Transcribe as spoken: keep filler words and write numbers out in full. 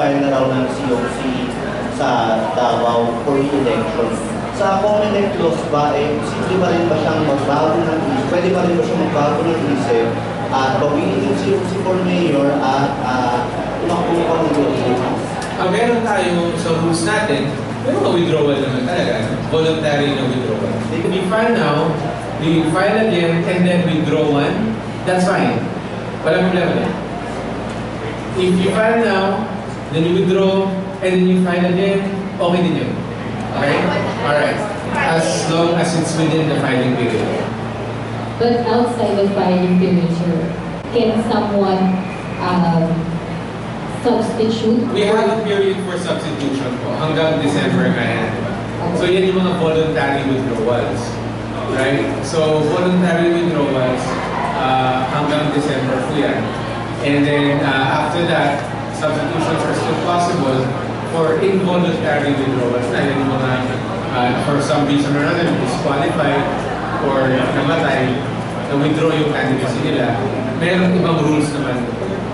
mag-file na raw ng C O C sa Davao for re-election. Sa Comelec clause ba, eh, simple pa rin ba siyang magbago ng isip? Pwede pa rin ba siyang magbago ng isip at pagiging yung C O C for mayor at uh, umakbo pa ng re-election? Uh, meron tayo sa rules natin, pero withdrawal naman talaga, voluntary na withdrawal. If we file now, we file again, and then withdraw one, that's fine. Walang problema na. If you file now, then you withdraw, and then you file again, okay din yun. Okay? Alright. As long as it's within the filing period. But outside the filing period, sir, can someone um, substitute? We have a period for substitution po, hanggang December kaya. So yan yung mga voluntary withdrawals. Right? So voluntary withdrawals uh, hanggang December po yan. And then uh, after that, substitutions are still possible for involuntary withdrawals na yung mga uh, for some reason or another disqualified or namatay na withdraw yung candidacy nila. Meron ibang rules naman